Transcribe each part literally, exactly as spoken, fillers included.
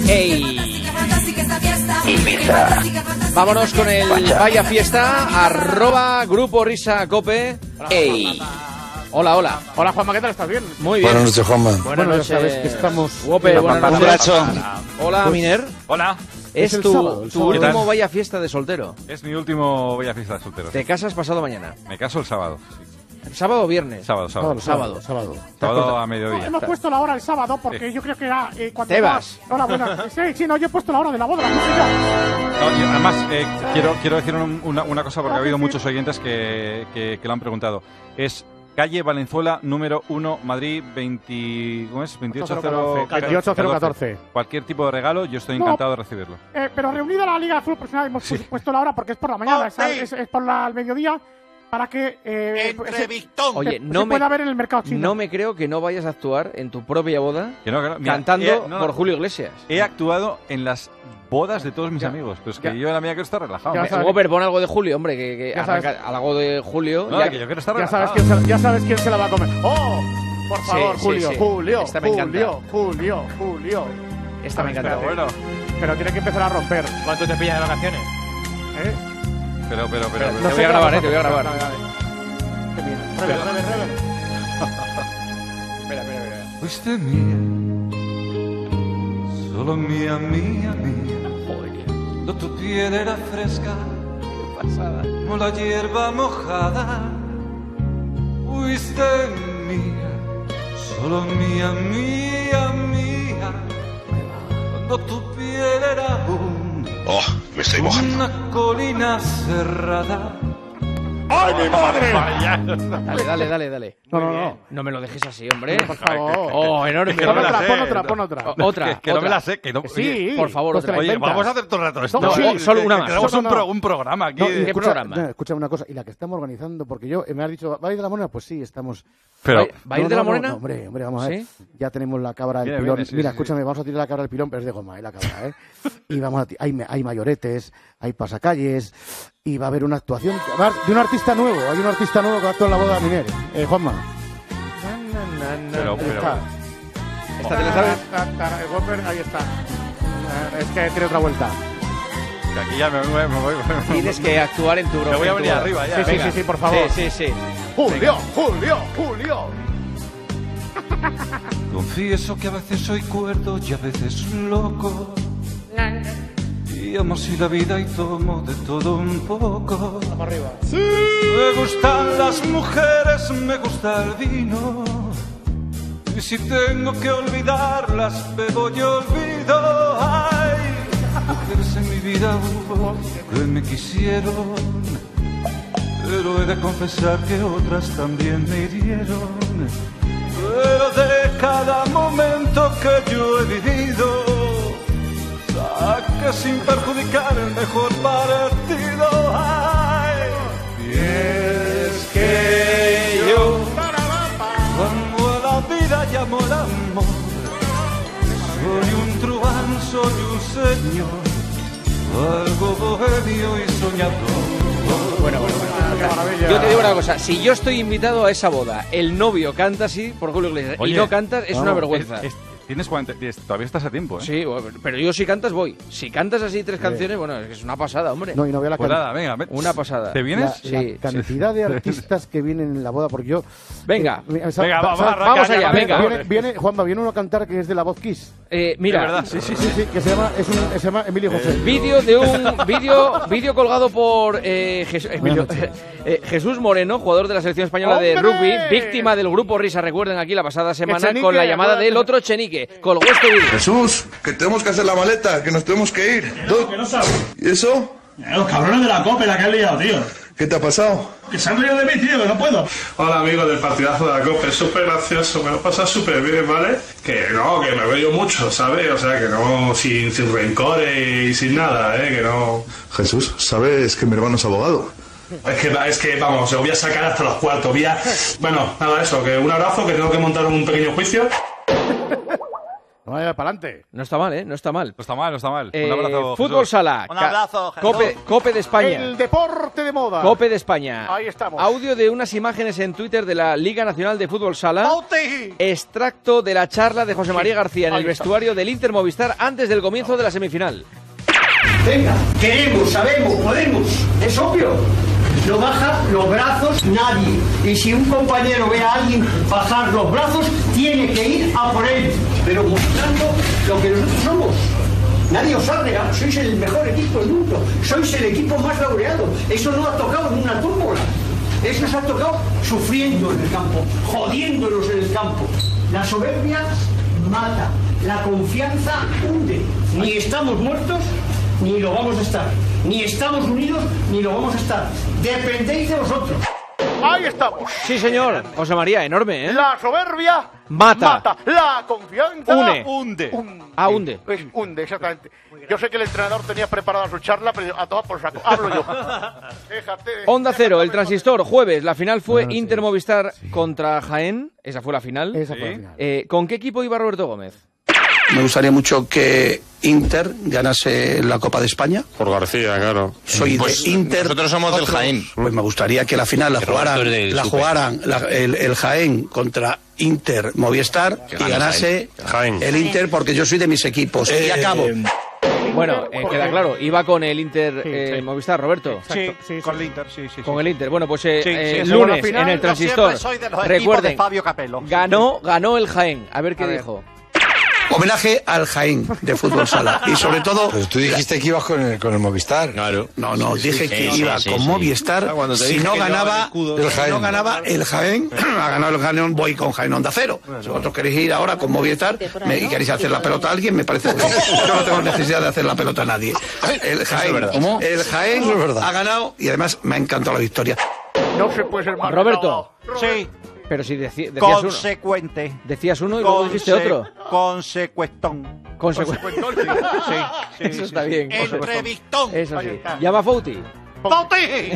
¡Ey! Ibiza. Vámonos con el Pacha. Vaya Fiesta, arroba Grupo Risa Cope. ¡Ey! Hola, hola. Hola, Juanma, ¿qué tal? ¿Estás bien? Muy bien. Buenas noches, Juanma. Buenas Bueno, ya noches. sabes que estamos... Guope, buenas noches. Borracho. Hola, Miner. Hola. Es, Es el tu, sábado, el tu sábado. último ¿Qué tal? Vaya Fiesta de soltero. Es mi último Vaya Fiesta de soltero. Te casas pasado mañana. Me caso el sábado. ¿Sábado o viernes? Sábado, sábado. Sábado. Sábado. Sábado a No, mediodía. hemos puesto la hora el sábado porque yo creo que era eh, cuando... Tebas. Hola, buenas. Sí, sí, no, yo he puesto la hora de la boda, la puse yo. No, y además, eh, quiero, quiero decir un- una, una cosa porque ha habido Sí. muchos oyentes que, que, que lo han preguntado. Es calle Valenzuela, número uno, Madrid, veinte, ¿cómo es? veintiocho cero catorce. Cualquier tipo de regalo, yo estoy No. encantado de recibirlo. Eh, pero reunida la Liga de Fútbol Profesional hemos pu- puesto la hora porque es por la mañana, es, es, es por la, al mediodía, para que eh, se, Oye, se no me, pueda ver en el mercado chino. no me creo que no vayas a actuar en tu propia boda Que no, que no. Mira, cantando he- no, no, por Julio Iglesias. He actuado en las bodas de todos mis Ya. amigos, pero es que Ya. yo en la mía quiero estar relajado. Ya Me- sabes. Gober, pon algo de Julio, hombre, que, que Ya sabes. arranca algo de Julio. No, ya- que yo quiero estar Ya sabes, relajado. quién se, ya sabes quién se la va a comer. ¡Oh! Por Sí, favor, sí, Julio, sí. Julio, Esta me encanta. Julio, Julio, Julio. Esta me encanta. Pero bueno, Pero tiene que empezar a romper. ¿Cuánto te pillas de vacaciones? ¿Eh? pero, pero, pero. Pero pero- no Te voy a grabar, eh, te voy a grabar. Dale, dale. Qué bien. Rever, rever, rever. Espera, espera, espera. Fuiste mía, solo mía, mía, mía. Joder, Cuando tu piel era fresca, qué pasada. como la hierba mojada. Fuiste mía, solo mía, mía, mía. Cuando tu piel era un, Oh, me estoy mojando. una colina cerrada. ¡Ay, mi madre! Dale, dale, dale, dale. No, no, no. No me lo dejes así, hombre. Por favor. Oh, enorme. que no Pon me la otra, sé. pon otra, pon otra. O- otra. Que, que no otra. me la sé, que no. Sí. Oye, Por favor, Pues te otra. la Oye, inventas. vamos a hacer todo el rato esto. No, sí, Que- solo una que más. Tenemos No, un, no, pro- no. un programa aquí. No, ¿Qué y escucha, programa? no, escucha una cosa, y la que estamos organizando, porque yo eh, me has dicho, ¿va a ir de la Morena? Pues sí, estamos. Pero, ¿Va a ir No, de la no, Morena? no, hombre, hombre, vamos a ver. ¿Sí? Ya tenemos la cabra del Viene, pilón. viene, sí, Mira, sí, escúchame, vamos a tirar la cabra del pilón, pero es de goma, ¿eh? La cabra, ¿eh? Y vamos a ti- hay, hay mayoretes, hay pasacalles, y va a haber una actuación además, de un artista nuevo. Hay un artista nuevo que actúa en la boda de Miner. Eh, Juanma. pero, Ahí pero. está. ¿Esta te la sabes? El golper, ahí está. Eh, Es que tiene otra vuelta. que aquí ya me, me, me voy. Tienes que actuar en tu Me voy a en tu venir boda. arriba ya. Sí, sí, Venga. sí, sí, por favor. Sí, sí, sí. Julio, Julio, Julio. Confieso que a veces soy cuerdo y a veces loco. Y amo así la vida y tomo de todo un poco. Vamos arriba. Me gustan las mujeres, me gusta el vino. Y si tengo que olvidarlas, bebo y olvido. Ay, mujeres en mi vida hubo que me quisieron. Pero he de confesar que otras también me hirieron. Pero de cada momento que yo he vivido, saque sin perjudicar el mejor partido. Ay, y es que yo amo a la vida y amo el amor. Soy un truán, soy un señor, algo bohemio y soñador. Bueno, bueno, bueno. Qué maravilla. Yo te digo una cosa, si yo estoy invitado a esa boda, el novio canta así por Julio Iglesias y Oye, no cantas, es no, una vergüenza. Es- es- tienes cuarenta, tienes- todavía estás a tiempo, ¿eh? Sí, bueno, pero yo si cantas voy. Si cantas así tres canciones, bueno, es que es una pasada, hombre. No, y no vea la Pues can- nada, venga, ven. Una pasada. ¿Te la, vienes? Sí, la sí. cantidad de artistas que vienen en la boda, porque yo... Venga. eh, ¿sabes- Venga, va- sabes- va, arranca vamos ya allá, con venga. esto. Viene, viene, Juanma, viene uno a cantar que es de la voz Kiss. Eh, mira, De verdad, sí, sí, Sí, sí. sí, que se llama, es un, se llama Emilio José. vídeo de un vídeo vídeo colgado por eh, Jes- Emilio- Buenas noches. eh, Jesús Moreno, jugador de la selección española de ¡Hombre! rugby, víctima del grupo Risa, recuerden aquí la pasada semana Echenique, con la llamada acuérdate. del otro Chenique. Colgó este vídeo. Jesús, que tenemos que hacer la maleta, que nos tenemos que ir. ¿Tú? ¿Qué no sabes? ¿Y eso? Los cabrones de la COPE la que han liado, tío. ¿Qué te ha pasado? Que se han reído de mí, tío, que no puedo. Hola amigos del partidazo de la COPE, es súper gracioso, me lo pasa súper bien, ¿vale? Que no, que me veo mucho, ¿sabes? O sea, que no, sin, sin rencores y sin nada, ¿eh? Que no... Jesús, ¿sabes que mi hermano es abogado? Es que, es que vamos, os voy a sacar hasta los cuartos, voy a... Bueno, nada, eso, que un abrazo, que tengo que montar un pequeño juicio. No vaya para adelante. No está mal, ¿eh? No está mal. No está mal, no está mal. Eh, Un abrazo, Fútbol Jesús. Sala. Un abrazo, Jesús. Cope, Cope de España. El deporte de moda. Cope de España. Ahí estamos. Audio de unas imágenes en Twitter de la Liga Nacional de Fútbol Sala. ¡Pauti! Extracto de la charla de José María García en el Ahí está. vestuario del Inter Movistar antes del comienzo de la semifinal. Venga, queremos, sabemos, podemos, es obvio. No baja los brazos nadie. Y si un compañero ve a alguien bajar los brazos, tiene que ir a por él. Pero mostrando lo que nosotros somos. Nadie os ha regalado, sois el mejor equipo del mundo. Sois el equipo más laureado. Eso no ha tocado en una tómbola. Eso os ha tocado sufriendo en el campo, jodiéndonos en el campo. La soberbia mata, la confianza hunde. Ni estamos muertos, ni lo vamos a estar. Ni estamos unidos, ni lo vamos a estar. Dependéis de vosotros. Ahí estamos. Sí, señor. José María, enorme, ¿eh? La soberbia Mata. mata. La confianza Une. hunde. Ah, hunde. Pues hunde, exactamente. Yo sé que el entrenador tenía preparada su charla, pero a todas por saco. Hablo yo. Déjate. Onda Cero, el transistor, jueves. La final fue Inter Movistar contra Jaén. Esa fue la final. Esa fue la final. Eh, ¿Con qué equipo iba Roberto Gómez? Me gustaría mucho que Inter ganase la Copa de España. Por García, claro. Soy Pues de Inter. nosotros somos del Jaén. Pues me gustaría que la final la Que Roberto jugaran, es del la Super. jugaran la- el, el Jaén contra Inter Movistar Que y gane ganase Jaén. el Inter porque yo soy de mis equipos. y acabo. Bueno, eh, queda claro, iba con el Inter Sí, eh, sí. Movistar, Roberto. Sí, sí, con sí. el Inter, sí, sí. Con sí. el Inter. Bueno, pues eh, Sí, eh, sí, lunes sí. en el Yo transistor. siempre soy de los Recuerden, equipos de Fabio Capello. ganó, ganó el Jaén. A ver qué A ver. dijo. Homenaje al Jaén de Fútbol Sala. Y sobre todo. Pero tú dijiste que ibas con el, con el Movistar. Claro. No, no, dije que sí, iba sí, con sí. Movistar. Ah, cuando te Si dije no que llevaba ganaba, el escudo si del Jaén. no ganaba el Jaén, ha ganado el Jaén, voy con Jaén Onda Cero. Si vosotros queréis ir ahora con Movistar me, y queréis hacer la pelota a alguien, me parece que yo no tengo necesidad de hacer la pelota a nadie. El Jaén, ¿Cómo? el Jaén Eso es verdad. ha ganado y además me ha encantado la victoria. No se puede ser más. Roberto. Sí, Pero si deci- decías uno. consecuente. Decías uno y luego dijiste otro. Consecuestón. Consecuente. Sí, sí, Eso sí, está sí. bien. Entrevistón. Eso Ahí sí. está. Llama Fouti. ¡Foti!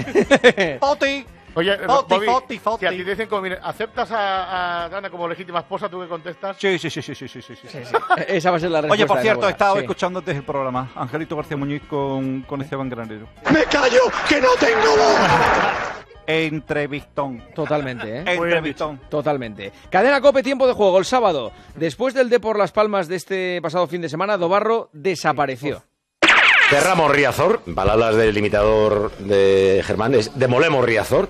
¡Foti! Oye, Foti, Bobby, Foti, Foti. si a ti te dicen como, mire, ¿aceptas a, a Dana como legítima esposa? ¿Tú qué contestas? Sí, sí, sí, sí, sí, sí, sí, sí. Esa va a ser la respuesta. Oye, por de cierto, he Nahuel. estado Sí. escuchando antes el programa. Angelito García Muñiz con, con Esteban Granero. ¡Me callo, que no tengo voz! Entrevistón. Totalmente, ¿eh? Entrevistón. Totalmente. Cadena Cope, tiempo de juego, el sábado. Después del Depor Las Palmas de este pasado fin de semana, Dobarro desapareció. Cerramos Riazor, palabras del imitador de Germán, es demolemos Riazor.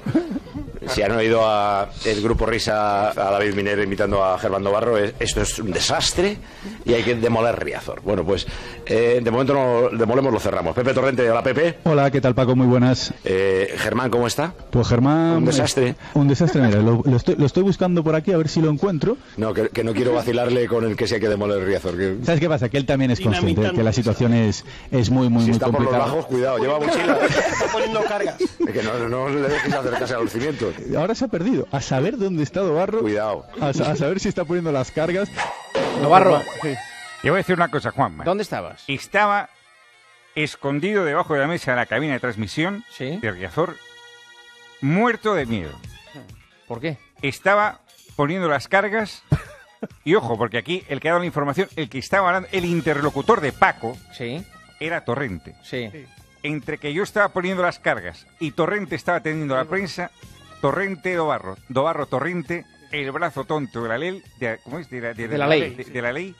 Si han oído a el grupo Risa, a David Minero imitando a Germán Dobarro, es- esto es un desastre y hay que demoler Riazor. Bueno, pues eh, de momento no demolemos, lo cerramos. Pepe Torrente, hola Pepe. Hola, ¿qué tal Paco? Muy buenas. Eh, Germán, ¿cómo está? Pues Germán... Un desastre. eh, un desastre, mira, lo, lo estoy, lo estoy buscando por aquí a ver si lo encuentro. No, que, que no quiero vacilarle con el que sí hay que demoler Riazor. Que... ¿Sabes qué pasa? Que él también es consciente de que la situación es, es muy, muy, Si muy está por los complicada. bajos, cuidado, lleva mochila. Está poniendo cargas. Es que no, no le dejes acercarse a los cimientos. Ahora se ha perdido. A saber dónde está Dobarro. Cuidado. A, sa- a saber si está poniendo las cargas. Dobarro, Yo voy a decir una cosa, Juanma. ¿dónde estabas? Estaba escondido debajo de la mesa de la cabina de transmisión Sí. de Riazor, muerto de miedo. ¿Por qué? Estaba poniendo las cargas y ojo, porque aquí el que ha dado la información, el que estaba hablando, el interlocutor de Paco, Sí, era Torrente. sí. Entre que yo estaba poniendo las cargas y Torrente estaba teniendo la prensa, Torrente Dobarro, Dobarro Torrente, el brazo tonto de la ley, de, ¿cómo es? De la, De la ley. De, de la ley.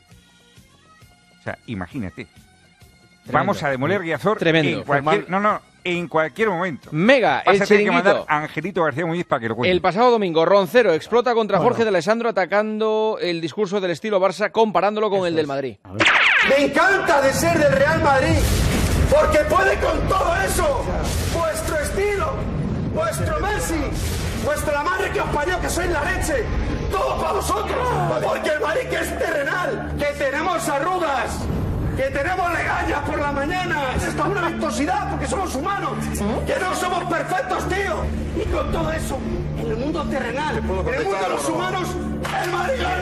O sea, imagínate. Tremendo. Vamos a demoler Riazor Tremendo. en cualquier, no, no, en cualquier momento. Mega, Vas el a tener que mandar chiringuito. a Angelito García Muñiz para que lo cuente. El pasado domingo, Roncero explota contra Jorge de Alessandro atacando el discurso del estilo Barça, comparándolo con el del Madrid. Me encanta de ser del Real Madrid, porque puede con todo eso. Vuestro estilo, vuestro Messi, vuestra madre que os parió, que sois la leche. Todo para vosotros, porque el Madrid que es terrenal, que tenemos arrugas, que tenemos legañas por la mañana. Es esta una virtuosidad, porque somos humanos, que no somos perfectos, tío. Y con todo eso, en el mundo terrenal, en el mundo de los humanos, el Madrid gana.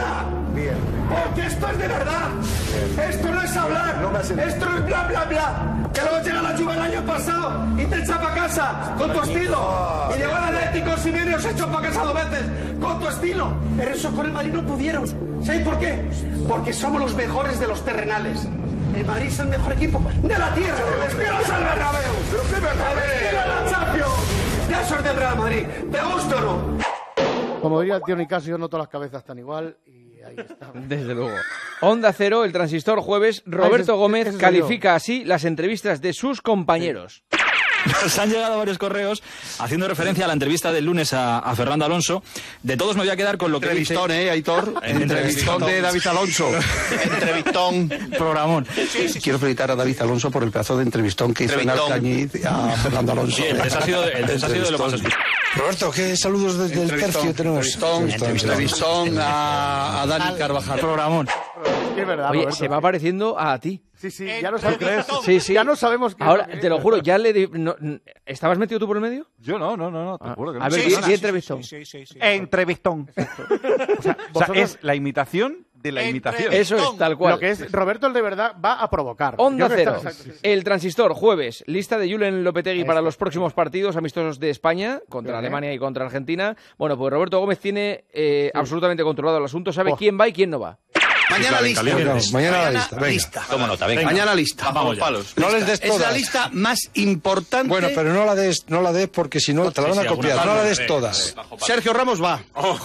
Bien. Porque esto es de verdad. Bien. Esto no es hablar. No me esto es bla, bla, bla. Que luego llega la lluvia el año pasado y te echa para casa con tu estilo. Oh, y llegó el Atlético Simeone y os echó para casa dos veces con tu estilo. Pero eso con el Madrid no pudieron. ¿Sabéis por qué? Porque somos los mejores de los terrenales. El Madrid es el mejor equipo de la tierra. ¡Despierta al Bernabéu! ¡Pero qué Bernabéu! la Champions! ¡Ya sos del Real Madrid! ¿Te gusta o no? Como diría el tío Nicasio, no todas las cabezas están igual y ahí está. Desde luego. Onda Cero, el Transistor, jueves. Roberto Gómez califica así las entrevistas de sus compañeros. Sí. Nos han llegado varios correos haciendo referencia a la entrevista del lunes a, a Fernando Alonso. De todos me voy a quedar con lo que entrevistón, dice... ¿eh, Aitor? Entrevistón de David Alonso. Entrevistón. Programón. Sí, sí, quiero felicitar a David Alonso por el pedazo de entrevistón que hizo en Alcañiz a Fernando Alonso. Sí, el desafío de, el desafío de lo más escuchado. Roberto, ¿qué saludos desde el tercio tenemos? Entrevistón, entrevistón a, a Dani Carvajal. Programón. Es verdad, Oye, Roberto. se va pareciendo a ti. Sí, sí, ya no sabes. Sí, sí. Ya no sabemos qué. Ahora, te lo juro, ya le... Di... No, ¿estabas metido tú por el medio? Yo no, no, no, no te juro que no. A ver, Sí, ¿qué sí, sí, entrevistón? Sí, sí, sí. Entrevistón. O sea, o sea, es la imitación de la imitación. Eso es, tal cual. Lo que es, Roberto, el de verdad, va a provocar. Onda Yo creo Cero, que está- el Transistor, jueves, lista de Julen Lopetegui para los próximos partidos amistosos de España, contra Bien, ¿eh? Alemania y contra Argentina. Bueno, pues Roberto Gómez tiene eh, absolutamente controlado el asunto, sabe Oh. quién va y quién no va. Mañana lista. No, mañana la lista. Venga. lista. Toma nota, venga. Mañana lista. Vamos ya. No les des Es la todas. lista más importante. Bueno, pero no la des, no la des porque si no te la van Sí, a sí, copiar. alguna No la parte, des sí, todas. sí, bajo palo. Sergio Ramos va.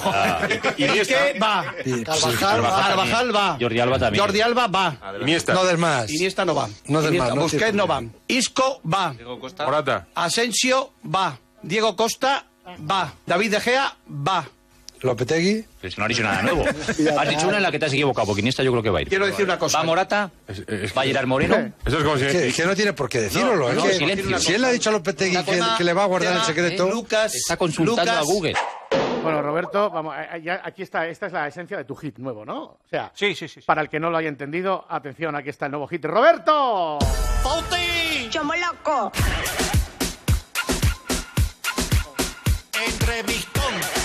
Y ¿Qué va? Carvajal, Carvajal va. Jordi Alba también. Jordi Alba va. No des más. Iniesta no va. No des Iniesta, más, no Busquets tienes no va. Isco va. Morata. Asensio va. Diego Costa va. David De Gea va. Lopetegui. Pues no has dicho nada nuevo. Has dicho una en la que te has equivocado, porque Iniesta yo creo que va a ir. Quiero decir una cosa. Va Morata, va a Gerard Moreno. Eso es como si... Que, que no tiene por qué decirlo. No, es no, que, silencio. si él le ha dicho a Lopetegui que, Una que le va a guardar el cosa, secreto... eh, Lucas, Está consultando Lucas, a Google. Bueno, Roberto, vamos, eh, ya, aquí está, esta es la esencia de tu hit nuevo, ¿no? O sea, Sí, sí, sí. sí. para el que no lo haya entendido, atención, aquí está el nuevo hit. ¡Roberto! Chomo loco. Entrevistón.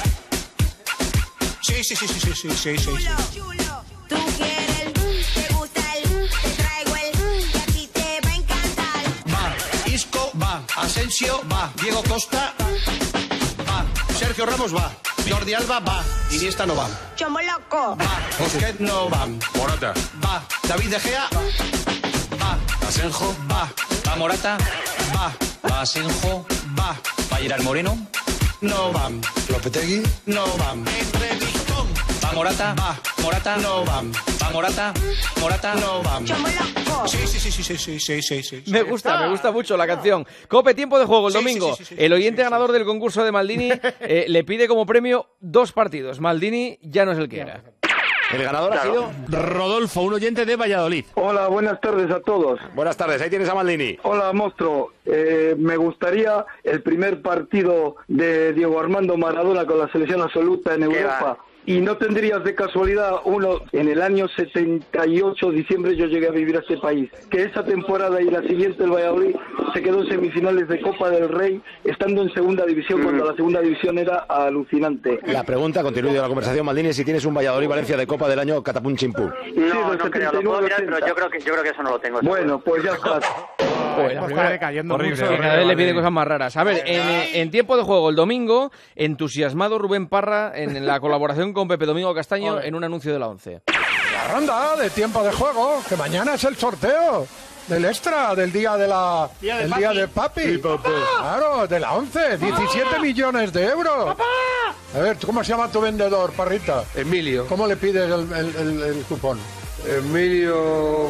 Sí, sí, sí, sí, sí, sí, sí, sí. Tú quieres el, te gusta el, te traigo el, y a ti te va a encantar. Va. Isco va. Asensio va. Diego Costa va. Sergio Ramos va. Jordi Alba va. Iniesta no va. Chomo loco. Va. Busquets no va. Morata. Va. David De Gea va. Asenjo, Va. va Morata, Va. va Asenjo, Va. va Gerard Moreno, No va. Lopetegui. No va. Entrevistón. va Morata, Va. Morata, No va. va Morata, Morata, No va. Chomo loco. Sí, sí, sí, sí, sí, sí, sí, sí, sí. Me gusta, me gusta mucho la canción. Cope, tiempo de juego el Sí, domingo. sí, sí, sí, sí, El oyente sí, sí, ganador del concurso de Maldini eh, le pide como premio dos partidos. Maldini ya no es el que era. El ganador ha sido Rodolfo, un oyente de Valladolid. Hola, buenas tardes a todos. Buenas tardes, ahí tienes a Maldini. Hola, monstruo. Eh, me gustaría el primer partido de Diego Armando Maradona con la selección absoluta en Europa. Y no tendrías de casualidad uno, en el año setenta y ocho, diciembre, yo llegué a vivir a este país, que esa temporada y la siguiente el Valladolid se quedó en semifinales de Copa del Rey, estando en segunda división, cuando la segunda división era alucinante. La pregunta, continúe la conversación, Maldini, es si tienes un Valladolid-Valencia de Copa del año Catapum Chimpú. No, no creo, lo puedo mirar, pero yo creo que, yo creo que eso no lo tengo. Bueno, pues ya está. Joder, la primera- decayendo horrible, mucho. horrible, cada vez le pide cosas más raras. A ver, en, eh, en tiempo de juego, el domingo, entusiasmado Rubén Parra en, en la colaboración con Pepe Domingo Castaño en un anuncio de la ONCE. La ronda de tiempo de juego, que mañana es el sorteo del extra, del día de la Día del el papi. día del papi. Claro, de la once, diecisiete millones de euros. A ver, ¿cómo se llama tu vendedor, Parrita? Emilio. ¿Cómo le pides el, el, el- el cupón? Emilio...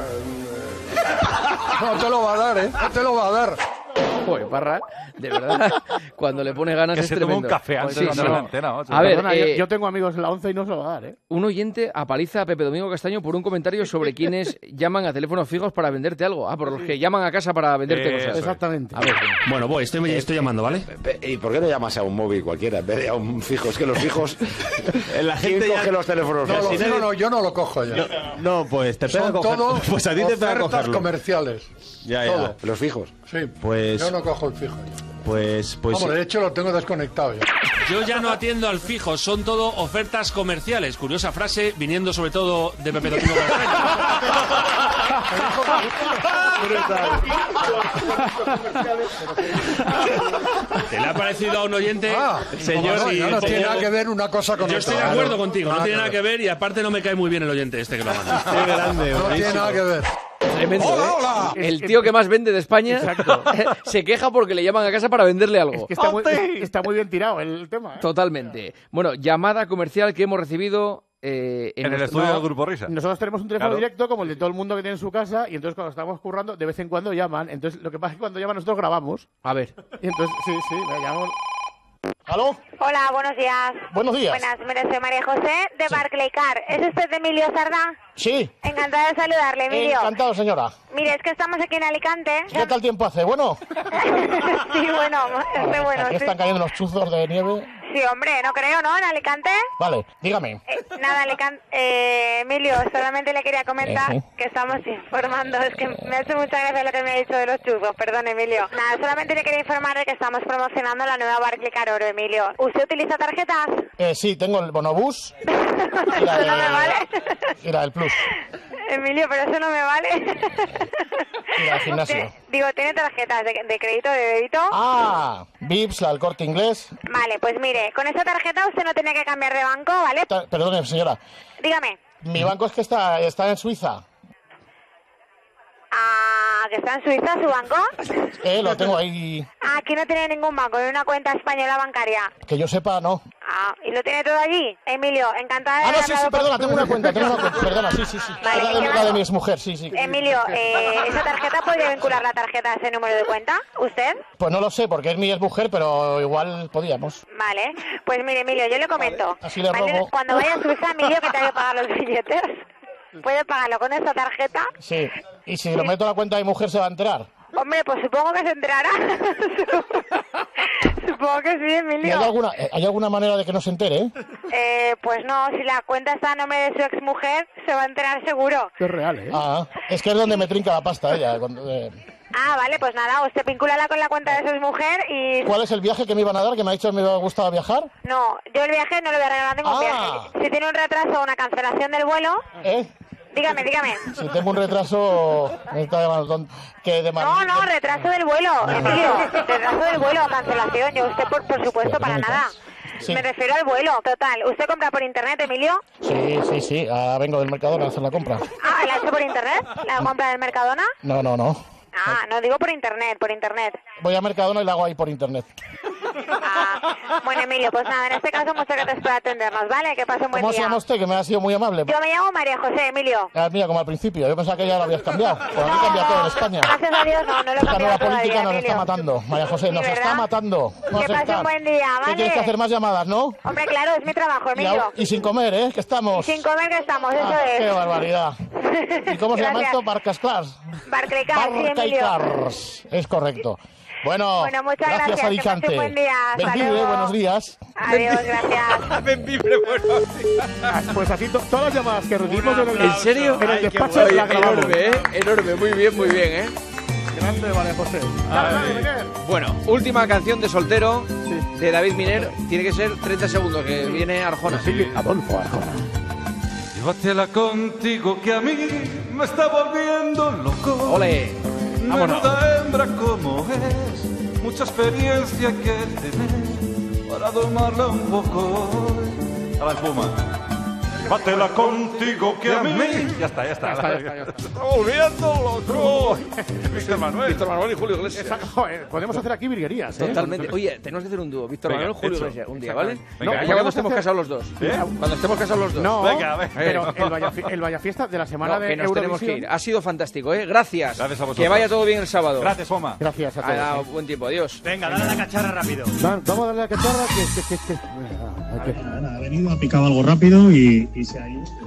No te lo va a dar, ¿eh? No te lo va a dar. Joder, Parra, de verdad, cuando le pone ganas Que es se tome un tremendo. café antes Sí, de sí, hacer la no. antena, macho. A ver, Perdona, yo, eh, yo tengo amigos en la once y no se lo va a dar, ¿eh? un oyente apaliza a Pepe Domingo Castaño por un comentario sobre quienes llaman a teléfonos fijos para venderte algo. Ah, por los que llaman a casa para venderte Eso cosas. es. Exactamente. A ver, Bueno, voy, estoy, estoy llamando, ¿vale? ¿Y por qué no llamas a un móvil cualquiera en vez de a un fijo? Es que los fijos... la gente coge los teléfonos No, fijos? lo- no, no, yo no lo cojo ya. No, pues te Son todo Pues a ti te pega ofertas cogerlo. comerciales. Ya, ya. Todo. Los fijos. Sí, Pues- yo no cojo el fijo. Pues, pues Vamos, de hecho lo tengo desconectado ya. Yo ya no atiendo al fijo, son todo ofertas comerciales. Curiosa frase, viniendo sobre todo de Pepe Domingo ¿Te le ha parecido a un oyente? Ah, señor, no, sí, no, no tiene nada que ver una cosa con Yo otra. estoy de acuerdo Claro. contigo, no Nada tiene que nada que ver y aparte no me cae muy bien el oyente este que lo manda. Qué grande, No tiene nada que ver. Tremendo, Hola, ¿eh? hola. El tío que más vende de España Exacto. se queja porque le llaman a casa para venderle algo. Es que está muy, está muy bien tirado el tema. ¿eh? Totalmente. Bueno, llamada comercial que hemos recibido eh, en, En el nuestro- estudio no, del Grupo Risa. Nosotros tenemos un teléfono Claro. directo como el de todo el mundo que tiene en su casa y entonces cuando estamos currando de vez en cuando llaman. Entonces lo que pasa es que cuando llaman nosotros grabamos. A ver. Y entonces, sí, sí, le llamamos. ¿Aló? Hola, buenos días. Buenos días. Buenas, mire, soy María José de Barclay Car. ¿Es usted Emilio Sardá? Sí. Encantada de saludarle, Emilio. Encantado, señora. Mire, es que estamos aquí en Alicante. ¿Qué tal tiempo hace? Bueno. Sí, bueno, este bueno, Aquí sí. están cayendo los chuzos de nieve. Sí, hombre, no creo, ¿no? En Alicante. Vale, dígame. Eh, nada, Alicante. Eh, Emilio, solamente le quería comentar Eh, sí. que estamos informando. Es que me ha hecho mucha gracia lo que me ha dicho de los chuzos, perdón, Emilio. Nada, solamente le quería informar de que estamos promocionando la nueva Barclay Car Oro, Emilio. ¿Usted utiliza tarjetas? Eh, sí, tengo el bonobús Eso la de- no me vale. y la del plus. Emilio, pero eso no me vale. Y la del gimnasio. Te- Digo, ¿tiene tarjetas de, de crédito, de débito? Ah, Vips, la del Corte Inglés. Vale, pues mire, con esa tarjeta usted no tiene que cambiar de banco, ¿vale? Ta- Perdone, señora. Dígame. Mi banco es que está, está en Suiza. Ah, ¿que está en Suiza su banco? Eh, lo tengo ahí. Ah, aquí no tiene ningún banco, ni una cuenta española bancaria. Que yo sepa, no. Ah, ¿y lo tiene todo allí? Emilio, encantada de Ah, no, haber sí, sí, hablado con- perdona, tengo una cuenta, tengo una cuenta. Perdona, sí, sí, sí. Vale, Es la de, ¿y qué la de más? mi exmujer, sí, sí. Emilio, eh, ¿esa tarjeta podría vincular la tarjeta a ese número de cuenta? ¿Usted? Pues no lo sé, porque es mi exmujer, pero igual podíamos. Vale, pues mire, Emilio, yo le comento. así le Vale, robo. Cuando vaya a Suiza, Emilio, que tenga que pagar los billetes, puede pagarlo con esta tarjeta. Sí. Y si lo meto a la cuenta de mi mujer, ¿se va a enterar? Hombre, pues supongo que se enterará. Supongo que sí, ¿Y hay Emilio. alguna, eh, ¿hay alguna manera de que no se entere? eh? Eh, pues no, si la cuenta está a nombre de su exmujer, se va a enterar seguro. Es real, ¿eh? Ah, es que es donde me trinca la pasta ella. cuando, eh. Ah, vale, pues nada, usted vincúlala con la cuenta de su exmujer y... ¿Cuál es el viaje que me iban a dar? ¿Que me ha dicho que me gustaba viajar? No, yo el viaje no le voy a regalar ningún Ah. viaje. Si tiene un retraso o una cancelación del vuelo... ¿Eh? Dígame, dígame. Si tengo un retraso... me está llamando, que de No, no, retraso del vuelo, Emilio. Retraso del vuelo o cancelación. Yo usted, por, por supuesto, para nada. Sí. Me refiero al vuelo, total. ¿Usted compra por internet, Emilio? Sí, sí, sí. Ahora vengo del Mercadona a hacer la compra. Ah, ¿la ha hecho por internet? ¿La compra del Mercadona? No, no, no. Ah, no digo por internet, por internet. Voy a Mercadona y la hago ahí por internet. Ah, bueno, Emilio, pues nada, en este caso muchas gracias por atendernos, ¿vale? Que pase un buen ¿Cómo se día. llama usted? Que me ha sido muy amable. Yo me llamo María José, Emilio. Ah, mira, como al principio. Yo pensaba que ya lo habías cambiado. Pues aquí cambia todo en España. Gracias a Dios, no, no lo he Esta cambiado nueva todavía, política nos Emilio. está matando. María José, nos Sí, está ¿verdad? matando. Nos Que pase está- un buen día, ¿Qué ¿vale? tienes que hacer más llamadas, no? Hombre, claro, es mi trabajo, Y, Emilio. a- y sin comer, ¿eh? Que estamos. Y sin comer que estamos, eso Ah, es. ¡Qué barbaridad! ¿Y cómo se llama Gracias. esto? Barcas Clars. Barclay Car, sí, Barclay Emilio. Cars. Es correcto. Bueno, Bueno, muchas gracias, gracias, que Alicante. pase un buen día. Hasta Benvive, luego. buenos días. Adiós, gracias. Benvive, buenos días. Pues así, to- todas las llamadas que recibimos en el, ¿En serio? en el Ay, qué despacho bueno. la grabamos. Enorme, ¿eh? Enorme, muy bien, muy bien, ¿eh? Grande, vale, José. Bueno, última canción de soltero de David Miner. Tiene que ser treinta segundos, que viene Arjona. Sí, Adolfo Arjona. Llévatela contigo que a mí me está volviendo loco. Ole, vámonos. Menuda hembra como es, mucha experiencia que tener para domarla un poco. A la espuma. Llévatela contigo que a mí. Ya está, ya está. Ya está, ya está, ya está. ¡Está volviendo loco! Víctor Manuel. Víctor Manuel y Julio Iglesias. Esa- joder, podemos hacer aquí virguerías, ¿eh? Totalmente. Oye, tenemos que hacer un dúo. Víctor Venga, Manuel, Julio hecho. Iglesias. Un día, ¿vale? Venga, No, venga. ya cuando Podemos estemos hacer- casados los dos. ¿Eh? Cuando estemos casados los dos. No, Venga, venga. pero el Vaya, el Vaya Fiesta de la semana No, de que nos tenemos que Eurovisión. ir. Ha sido fantástico, ¿eh? Gracias. Gracias a vosotros. Que vaya todo bien el sábado. Gracias, Juanma. Gracias a Ha dado todos. buen tiempo. Adiós. Venga, dale a la cacharra rápido. Va- Vamos a darle a la cacharra que... que, que, que- ah, hay que- Ha venido, ha picado algo rápido y, y se ha ido.